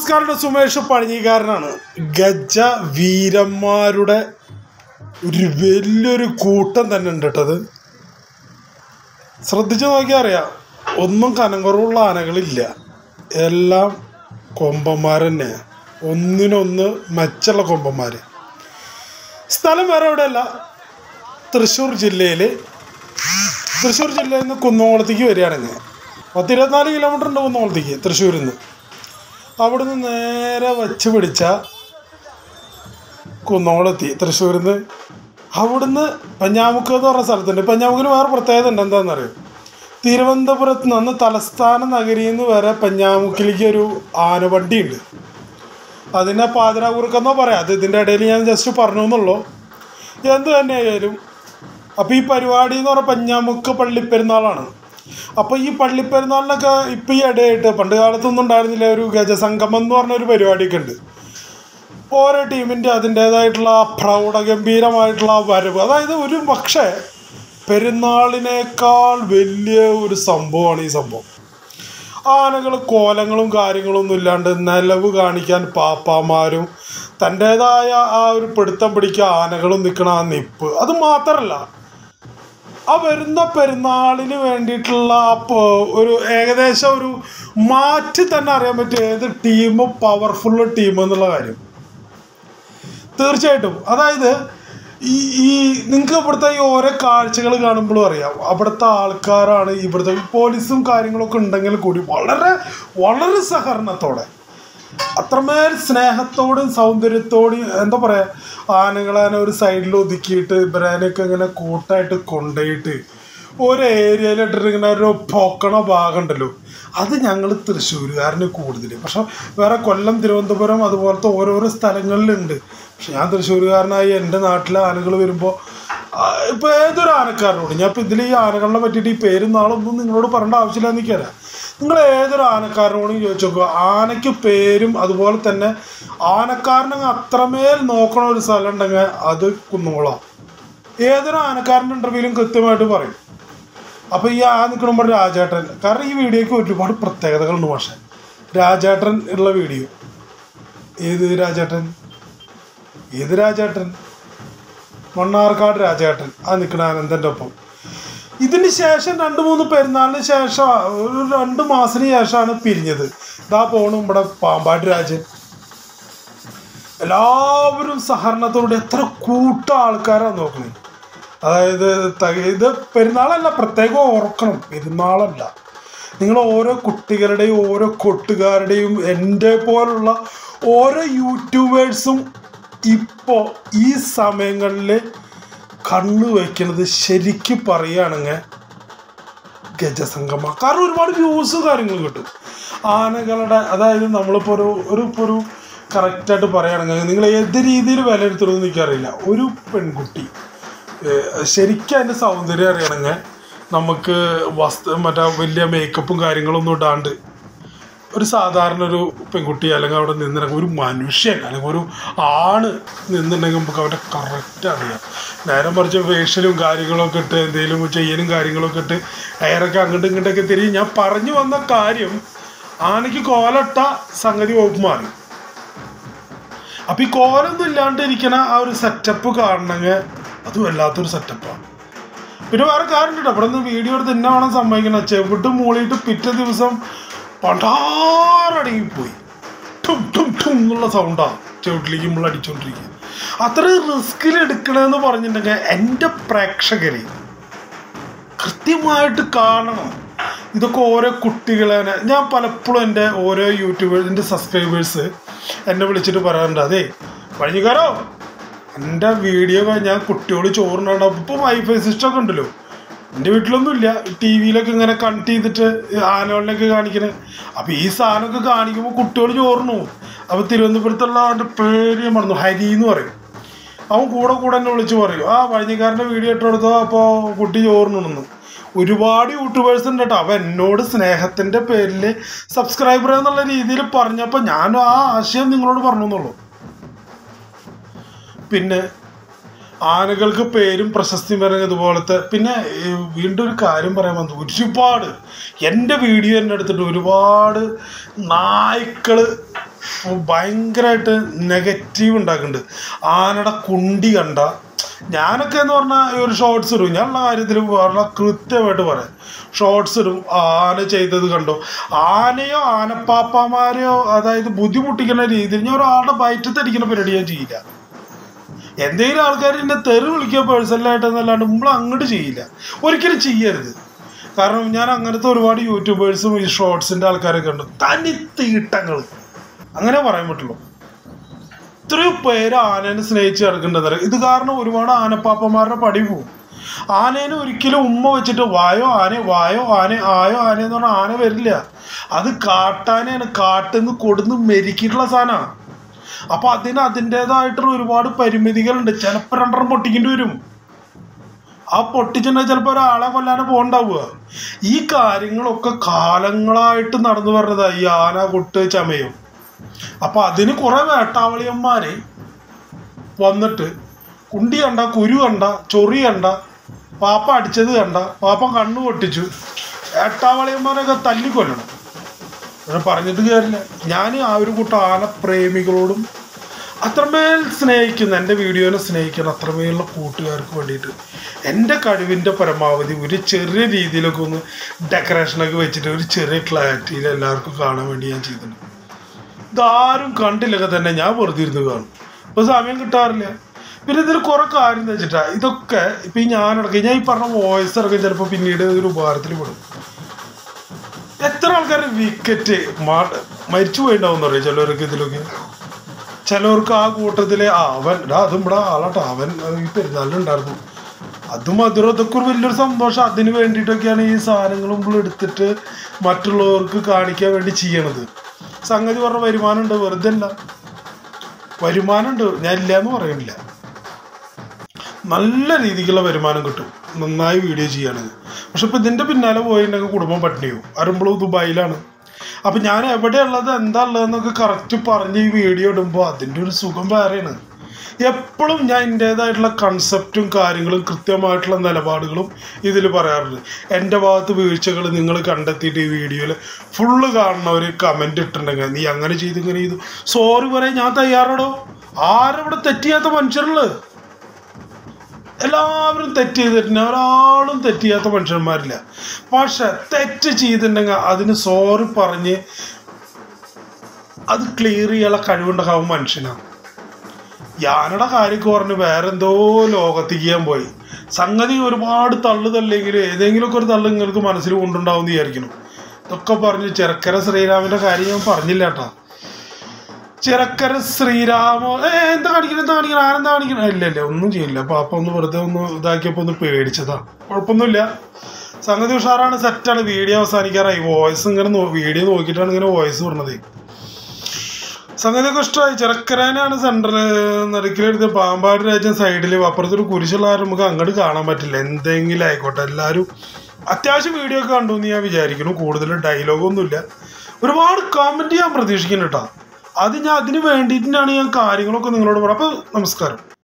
നമസ്കാരം. സുമേഷ് പഴഞ്ഞിക്കാരനാണ്. ഗജ വീരന്മാരുടെ ഒരു വലിയൊരു കൂട്ടം തന്നെ ഉണ്ട് കേട്ടത്. ശ്രദ്ധിച്ചു നോക്കിയാൽ അറിയാം, ഒന്നും കനംകുറവുള്ള ആനകളില്ല, എല്ലാം കൊമ്പന്മാർ തന്നെ, ഒന്നിനൊന്ന് മെച്ചുള്ള കൊമ്പന്മാർ. സ്ഥലം വേറെ എവിടെയല്ല, തൃശ്ശൂർ ജില്ലയിൽ നിന്ന് കുന്നംകുളത്തേക്ക് വരികയാണെങ്കിൽ 10-24 കിലോമീറ്റർ ഉണ്ട് കുന്നംകുളത്തേക്ക് തൃശ്ശൂരിൽ നിന്ന്. അവിടുന്ന് നേരെ വച്ച് പിടിച്ച കുന്നംകുളത്തി തൃശ്ശൂരിൽ നിന്ന്. അവിടുന്ന് പഞ്ഞാമുക്ക് എന്ന് പറഞ്ഞ സ്ഥലത്തുണ്ട്. പഞ്ഞാമുക്കിന് വേറെ പ്രത്യേകത ഉണ്ട്. എന്താണെന്നറിയാം, തിരുവനന്തപുരത്ത് നിന്ന് തലസ്ഥാന നഗരിയിൽ നിന്ന് വരെ പഞ്ഞാമുക്കിലേക്ക് ഒരു ആനവണ്ടിയുണ്ട്. അതിനെ പാതിരാകുറുക്കെന്നോ പറയാം. അത് ഇതിൻ്റെ ഇടയിൽ ഞാൻ ജസ്റ്റ് പറഞ്ഞു എന്നുള്ളൂ. എന്ത് തന്നെയായാലും അപ്പോൾ ഈ പരിപാടി എന്ന് പറഞ്ഞാൽ പഞ്ഞാമുക്ക് പള്ളിപ്പെരുന്നാളാണ്. അപ്പോൾ ഈ പള്ളിപ്പെരുന്നാളിനൊക്കെ ഇപ്പോൾ ഈ ഇടയായിട്ട്, പണ്ട് കാലത്തൊന്നും ഉണ്ടായിരുന്നില്ല, ഒരു ഗജസംഗമം എന്ന് പറഞ്ഞൊരു പരിപാടിയൊക്കെ ഉണ്ട്. ഓരോ ടീമിൻ്റെ അതിൻ്റേതായിട്ടുള്ള പ്രൗഢഗംഭീരമായിട്ടുള്ള വരവ്. അതായത് ഒരു പക്ഷേ പെരുന്നാളിനേക്കാൾ വലിയ ഒരു സംഭവമാണ് ഈ സംഭവം. ആനകൾ കോലങ്ങളും കാര്യങ്ങളൊന്നും ഇല്ലാണ്ട് നിലവ് കാണിക്കാൻ പാപ്പാമാരും തൻ്റേതായ ആ ഒരു പിടുത്തം പിടിക്കുക ആനകളും നിൽക്കണ ആ നിപ്പ്. അത് മാത്രമല്ല, ആ വരുന്ന പെരുന്നാളിന് വേണ്ടിയിട്ടുള്ള ഒരു ഏകദേശം ഒരു മാറ്റി തന്നെ അറിയാൻ പറ്റും ഏത് ടീം പവർഫുൾ ടീം എന്നുള്ള കാര്യം. തീർച്ചയായിട്ടും. അതായത് ഈ നിങ്ങൾക്ക് ഇവിടുത്തെ ഈ ഓരോ കാഴ്ചകൾ കാണുമ്പോഴും അറിയാം, അവിടുത്തെ ആൾക്കാരാണ് ഇവിടുത്തെ പോലീസും കാര്യങ്ങളൊക്കെ ഉണ്ടെങ്കിൽ കൂടി വളരെ വളരെ സഹകരണത്തോടെ, അത്രമേൽ സ്നേഹത്തോടും സൗന്ദര്യത്തോടും, എന്താ പറയുക, ആനകളെ ഒരു സൈഡിൽ ഒതുക്കിയിട്ട് ഇവരേനൊക്കെ ഇങ്ങനെ കൂട്ടായിട്ട് കൊണ്ടുപോയിട്ട് ഒരു ഏരിയയിലിട്ടിട്ട് ഇങ്ങനെ ഒരു പൊക്കണ ഭാഗം ഉണ്ടല്ലോ, അത് ഞങ്ങൾ തൃശ്ശൂരുകാരന് കൂടുതൽ. പക്ഷെ വേറെ കൊല്ലം, തിരുവനന്തപുരം അതുപോലത്തെ ഓരോരോ സ്ഥലങ്ങളിലുണ്ട്. പക്ഷെ ഞാൻ തൃശ്ശൂരുകാരനായി എൻ്റെ നാട്ടിലെ ആനകൾ വരുമ്പോൾ ഇപ്പോൾ ഏതൊരു ആനക്കാരനോട് ഞാൻ ഇപ്പോൾ ഇതിൽ ഈ ആനകളെ പറ്റിയിട്ട് ഈ പേരും നാളൊന്നും നിങ്ങളോട് പറയേണ്ട ആവശ്യമില്ല എനിക്കറിയാം. നിങ്ങൾ ഏതൊരു ആനക്കാരനോടും ചോദിച്ചു നോക്കുക, ആനയ്ക്ക് പേരും അതുപോലെ തന്നെ ആനക്കാരനെ അത്രമേൽ നോക്കണ ഒരു സ്ഥലം ഉണ്ടെങ്കിൽ അത് കുന്നംകുളം. ഏതൊരു ആനക്കാരൻ്റെ ഇൻ്റർവ്യൂവിലും കൃത്യമായിട്ട് പറയും. അപ്പോൾ ഈ നിൽക്കണമ്പോൾ രാജേട്ടൻ, കാരണം ഈ വീഡിയോയ്ക്ക് ഒരുപാട് പ്രത്യേകതകളുണ്ട്. പക്ഷേ രാജേട്ടൻ ഉള്ള വീഡിയോ, ഏത് രാജേട്ടൻ മണ്ണാർക്കാട് രാജേട്ടൻ ആ നിൽക്കണ ആനന്ദൻ്റെ ഒപ്പം. ഇതിന് ശേഷം 2-3 പെരുന്നാളിന് ശേഷം ഒരു 2 മാസത്തിന് ശേഷമാണ് പിരിഞ്ഞത്. ഇതാ പോണു ഇവിടെ പാമ്പാടി രാജൻ. എല്ലാവരും സഹകരണത്തോടെ എത്ര ആൾക്കാരാണ് നോക്കുന്നത്. അതായത് ഇത് പെരുന്നാളല്ല, പ്രത്യേകം ഓർക്കണം, പെരുന്നാളല്ല. നിങ്ങൾ ഓരോ കുട്ടികളുടെയും ഓരോ കൊട്ടുകാരുടെയും എൻ്റെ പോലുള്ള ഓരോ യൂട്യൂബേഴ്സും ഇപ്പോൾ ഈ സമയങ്ങളിൽ കണ്ണു വയ്ക്കുന്നത് ശരിക്കും പറയുകയാണെങ്കിൽ ഗജസംഗമ. കാരണം ഒരുപാട് വ്യൂസും കാര്യങ്ങളും കിട്ടും ആനകളുടെ. അതായത് നമ്മളിപ്പോൾ ഒരു കറക്റ്റായിട്ട് പറയുകയാണെങ്കിൽ നിങ്ങൾ ഏത് രീതിയിൽ വിലയിരുത്തണമെന്ന് എനിക്കറിയില്ല. ഒരു പെൺകുട്ടി ശരിക്കും അതിൻ്റെ സൗന്ദര്യം അറിയണമെങ്കിൽ നമുക്ക് മറ്റേ വലിയ മേക്കപ്പും കാര്യങ്ങളൊന്നും ഇടാണ്ട് ഒരു സാധാരണ ഒരു പെൺകുട്ടി അല്ലെങ്കിൽ അവിടെ നിന്നിട്ടുണ്ടെങ്കിൽ ഒരു മനുഷ്യൻ അല്ലെങ്കിൽ ഒരു ആണ് നിന്നിട്ടുണ്ടെങ്കിൽ നമുക്ക് അവരുടെ കറക്റ്റ് അറിയാം. നേരെ മറിച്ച് ഫേഷ്യലും കാര്യങ്ങളൊക്കെ ഇട്ട് എന്തെങ്കിലും ചെയ്യലും കാര്യങ്ങളൊക്കെ ഇട്ട് എയറൊക്കെ അങ്ങോട്ടും ഇങ്ങോട്ടൊക്കെ തിരിയും. ഞാൻ പറഞ്ഞു വന്ന കാര്യം, ആനയ്ക്ക് കോലട്ട സംഗതി വകുപ്പ് മാറി. അപ്പം ഈ കോലൊന്നും ഇല്ലാണ്ടിരിക്കണ ആ ഒരു സെറ്റപ്പ് കാണണമെങ്കിൽ അത് വല്ലാത്തൊരു സെറ്റപ്പാണ്. പിന്നെ വേറെ കാര്യം കേട്ടോ, അവിടെ നിന്ന് വീഡിയോ എടുത്ത് എന്നെ വേണം സമ്മതിക്കണം. ചെവിട്ട് മൂളിയിട്ട് പിറ്റേ ദിവസം പണ്ടാറടങ്ങിപ്പോയി ടും ടും ടും എന്നുള്ള സൗണ്ടാണ് ചെവിട്ടിലേക്ക് നമ്മൾ അടിച്ചുകൊണ്ടിരിക്കുക. അത്ര റിസ്കിൽ എടുക്കണമെന്ന് പറഞ്ഞിട്ടുണ്ടെങ്കിൽ എൻ്റെ പ്രേക്ഷകർ കൃത്യമായിട്ട് കാണണം. ഇതൊക്കെ ഓരോ കുട്ടികളെ ഞാൻ പലപ്പോഴും എൻ്റെ ഓരോ യൂട്യൂബേഴ്സിൻ്റെ സബ്സ്ക്രൈബേഴ്സ് എന്നെ വിളിച്ചിട്ട് പറയാറുണ്ട്, അതെ പഴഞ്ഞിക്കാരോ എൻ്റെ വീഡിയോ ഞാൻ കുട്ടിയോട് ചോറിനുണ്ടാവും. ഇപ്പോൾ വൈഫൈ സിസ്റ്റമൊക്കെ ഉണ്ടല്ലോ, എൻ്റെ വീട്ടിലൊന്നുമില്ല, ടി വിയിലൊക്കെ ഇങ്ങനെ കണക്ട് ചെയ്തിട്ട് ആനകളിലൊക്കെ കാണിക്കണേ. അപ്പോൾ ഈ സാധനമൊക്കെ കാണിക്കുമ്പോൾ കുട്ടികൾ ചോറിനു പോകും. അപ്പോൾ തിരുവനന്തപുരത്തുള്ള അവൻ്റെ പേര് മറന്നു, ഹരി എന്ന് പറയും. അവൻ കൂടെ എന്നെ വിളിച്ച് പറയും, ആ പഴഞ്ഞിക്കാരൻ്റെ വീഡിയോ ഇട്ട് കൊടുത്തോ, അപ്പോൾ കുട്ടി ചോറിനുണ്ടെന്ന്. ഒരുപാട് യൂട്യൂബേഴ്സ് ഉണ്ട് കേട്ടോ. അപ്പോൾ എന്നോട് സ്നേഹത്തിൻ്റെ പേരിൽ സബ്സ്ക്രൈബർ എന്നുള്ള രീതിയിൽ പറഞ്ഞപ്പോൾ ഞാൻ ആ ആശയം നിങ്ങളോട് പറഞ്ഞു എന്നുള്ളൂ. പിന്നെ ആനകൾക്ക് പേരും പ്രശസ്തിയും പറയുന്നതുപോലത്തെ. പിന്നെ വീണ്ടും ഒരു കാര്യം പറയാൻ വന്നു, ഒരുപാട് എൻ്റെ വീഡിയോ തന്നെ എടുത്തിട്ട് ഒരുപാട് നായ്ക്കൾ ഭയങ്കരമായിട്ട് നെഗറ്റീവ് ഉണ്ടാക്കുന്നുണ്ട്. ആനയുടെ കുണ്ടി കണ്ട ഞാനൊക്കെ എന്ന് പറഞ്ഞാൽ ഈ ഒരു ഷോർട്സ് ഇടും, ഞാനുള്ള കാര്യത്തിൽ വളരെ കൃത്യമായിട്ട് പറയാം. ഷോർട്സ് ഇടും, ആന ചെയ്തത് കണ്ടോ, ആനയോ ആനപ്പാപ്പമാരെയോ അതായത് ബുദ്ധിമുട്ടിക്കുന്ന രീതിയിൽ ഞാൻ ഒരാളുടെ വയറ്റത്തടിക്കുന്ന പരിപാടി ഞാൻ ചെയ്യില്ല. എന്തെങ്കിലും ആൾക്കാർ എന്നെ തെറി വിളിക്കുക പേഴ്സണലായിട്ടെന്നല്ലാണ്ട് നമ്മൾ അങ്ങോട്ട് ചെയ്യില്ല, ഒരിക്കലും ചെയ്യരുത്. കാരണം ഞാൻ അങ്ങനത്തെ ഒരുപാട് യൂട്യൂബേഴ്സും ഈ ഷോർട്സിൻ്റെ ആൾക്കാരൊക്കെ ഉണ്ട്, തനി തീട്ടങ്ങൾ അങ്ങനെ പറയാൻ പറ്റുള്ളൂ. ഇത്രയും പേര് ആനേനെ സ്നേഹിച്ച് കിടക്കേണ്ടത് ഇത് കാരണം ഒരുപാട് ആനപ്പാപ്പന്മാരുടെ പടി പോവും. ആനേനെ ഒരിക്കലും ഉമ്മ വെച്ചിട്ട് വായോ ആന വായോ ആന ആയോ ആന എന്ന് പറഞ്ഞാൽ ആന വരില്ല. അത് കാട്ടാനയാണ്, കാട്ടിൽ നിന്ന് കൊടുന്ന് മെരുക്കിയിട്ടുള്ള സാധനമാണ്. അപ്പൊ അതിന് അതിൻ്റെതായിട്ടുള്ള ഒരുപാട് പരിമിതികളുണ്ട്. ചിലപ്പോൾ 2 പൊട്ടിക്കേണ്ടി വരും. ആ പൊട്ടിച്ചിട്ടുണ്ടെങ്കിൽ ചിലപ്പോൾ ഒരാളെ കൊല്ലാനെ പോകണ്ടാവുക. ഈ കാര്യങ്ങളൊക്കെ കാലങ്ങളായിട്ട് നടന്നു പറഞ്ഞതാ ഈ ആന കൊട്ട് ചമയം. അപ്പൊ അതിന് കുറെ വേട്ടാവളിയന്മാര് വന്നിട്ട് കുണ്ടി കണ്ട, കുരു കണ്ട, ചൊറി കണ്ട, പാപ്പ അടിച്ചത് കണ്ട, പാപ്പ കണ്ണു പൊട്ടിച്ചു, വേട്ടാവളിയന്മാരൊക്കെ തല്ലിക്കൊല്ലണം. പറഞ്ഞിട്ട് കാര്യമില്ല. ഞാൻ ആ ഒരു കൂട്ടം ആനപ്രേമികളോടും അത്രമേൽ സ്നേഹിക്കുന്ന, എൻ്റെ വീഡിയോനെ സ്നേഹിക്കുന്ന അത്രമേലുള്ള കൂട്ടുകാർക്ക് വേണ്ടിയിട്ട് എൻ്റെ കഴിവിൻ്റെ പരമാവധി ഒരു ചെറിയ രീതിയിലൊക്കെ ഒന്ന് ഡെക്കറേഷനൊക്കെ വെച്ചിട്ട് ഒരു ചെറിയ ക്ലാരിറ്റിയിൽ എല്ലാവർക്കും കാണാൻ വേണ്ടി ഞാൻ ചെയ്തിട്ടുണ്ട്. ഇതാരും കണ്ടില്ലൊക്കെ തന്നെ ഞാൻ വെറുതെ ഇരുന്ന് കാണും, ഇപ്പോൾ സമയം കിട്ടാറില്ല. പിന്നെ ഇതിൽ കുറേ കാര്യം എന്ന് വെച്ചിട്ടാ ഇതൊക്കെ ഇപ്പം ഈ ഞാനടക്കം ഞാൻ ഈ പറഞ്ഞ വോയിസ് ഇറക്കി ചിലപ്പോൾ പിന്നീട് ഒരു ഉപകാരത്തിൽ പെടും. എത്ര ആൾക്കാർ വിക്കറ്റ് മരിച്ചു പോയിണ്ടാവും അറിയാം ചിലവർക്ക് ഇതിലൊക്കെ. ചിലവർക്ക് ആ കൂട്ടത്തിൽ അവൻ അതും ഇവിടെ ആളാട്ടോ, അവൻ ഈ പെരുന്നാളിലുണ്ടായിരുന്നു, അതും മധുരം, ഇതൊക്കെ ഒരു വലിയൊരു സന്തോഷം. അതിന് വേണ്ടിയിട്ടൊക്കെയാണ് ഈ സാധനങ്ങൾ നമ്മൾ എടുത്തിട്ട് മറ്റുള്ളവർക്ക് കാണിക്കാൻ വേണ്ടി ചെയ്യണത്. സംഗതി പറഞ്ഞ വരുമാനമുണ്ട്, വെറുതെ അല്ല, വരുമാനമുണ്ട്, ഞാൻ ഇല്ല എന്ന് പറയുന്നില്ല. നല്ല രീതിക്കുള്ള വരുമാനം കിട്ടും നന്നായി വീഡിയോ ചെയ്യുകയാണെങ്കിൽ. പക്ഷെ ഇപ്പം ഇതിൻ്റെ പിന്നാലെ പോയിട്ടുണ്ടെങ്കിൽ കുടുംബം പട്ടിണിയോ അരുമ്പോഴും ദുബായിലാണ്. അപ്പം ഞാൻ എവിടെയുള്ളത് എന്താ ഉള്ളതെന്നൊക്കെ കറക്റ്റ് പറഞ്ഞ് ഈ വീഡിയോ ഇടുമ്പോൾ അതിൻ്റെ ഒരു സുഖം വേറെയാണ്. എപ്പോഴും ഞാൻ എൻ്റേതായിട്ടുള്ള കൺസെപ്റ്റും കാര്യങ്ങളും കൃത്യമായിട്ടുള്ള നിലപാടുകളും ഇതിൽ പറയാറുണ്ട്. എൻ്റെ ഭാഗത്ത് വീഴ്ചകൾ നിങ്ങൾ കണ്ടെത്തിയിട്ട് ഈ വീഡിയോയിൽ ഫുള്ള് കാണുന്നവർ കമൻറ്റ് ഇട്ടിട്ടുണ്ടെങ്കിൽ നീ അങ്ങനെ ചെയ്തു ഇങ്ങനെ ചെയ്തു സോറി പറയാൻ ഞാൻ തയ്യാറാടോ. ആരവിടെ തെറ്റ് ചെയ്യാത്ത മനുഷ്യരുള്ളത്? എല്ലാവരും തെറ്റ് ചെയ്തിട്ടുണ്ട്, ഒരാളും തെറ്റ് ചെയ്യാത്ത മനുഷ്യന്മാരില്ല. പക്ഷെ തെറ്റ് ചെയ്തിട്ടുണ്ടെങ്കിൽ അതിന് സോറി പറഞ്ഞ് അത് ക്ലിയർ ചെയ്യാനുള്ള കഴിവുണ്ടാകാവും മനുഷ്യനാണ്. ഞാനയുടെ കാര്യമൊക്കെ പറഞ്ഞ് വേറെന്തോ ലോകത്തേക്ക് ഞാൻ പോയി. സംഗതി ഒരുപാട് തള്ളുതല്ലെങ്കിലും ഏതെങ്കിലുമൊക്കെ ഒരു തള്ളു നിങ്ങൾക്ക് മനസ്സിൽ കൊണ്ടുണ്ടാവും എന്ന് വിചാരിക്കണം. ഇതൊക്കെ പറഞ്ഞ് ചിറക്കര ശ്രീരാമിൻ്റെ കാര്യം ഞാൻ പറഞ്ഞില്ല കേട്ടോ. ചിറക്കര ശ്രീരാമോ എന്താ കാണിക്കണം ആനെന്താ കാണിക്കണം, ഇല്ല ഒന്നും ചെയ്യില്ല. പാപ്പ ഒന്ന് വെറുതെ ഒന്ന് ഇതാക്കിയപ്പോൾ ഒന്ന് പേടിച്ചതാ, കുഴപ്പമൊന്നുമില്ല. സംഗതി ഉഷാറാണ്, സെറ്റാണ്. വീഡിയോ അവസാനിക്കാറായി. വോയിസ് ഇങ്ങനെ വീഡിയോ നോക്കിയിട്ടാണ് ഇങ്ങനെ വോയിസ് പറഞ്ഞത്. സംഗതിയൊക്കെ ഇഷ്ടമായി. ചിറക്കരനാണ് സെൻട്രൽ നടുക്കിലെടുത്ത് പാമ്പാട് രാജ്യം സൈഡിൽ അപ്പുറത്തൊരു കുരിശുള്ള നമുക്ക് അങ്ങോട്ട് കാണാൻ പറ്റില്ല. എന്തെങ്കിലും ആയിക്കോട്ടെ, എല്ലാവരും അത്യാവശ്യം വീഡിയോ ഒക്കെ കണ്ടു എന്ന് ഞാൻ വിചാരിക്കുന്നു. കൂടുതൽ ഡയലോഗൊന്നുമില്ല. ഒരുപാട് കമൻറ്റ് ഞാൻ പ്രതീക്ഷിക്കുന്നു കേട്ടോ. അതിന് വേണ്ടിയിട്ടാണ് ഞാൻ കാര്യങ്ങളൊക്കെ നിങ്ങളോട് പറയാം. അപ്പോൾ നമസ്കാരം.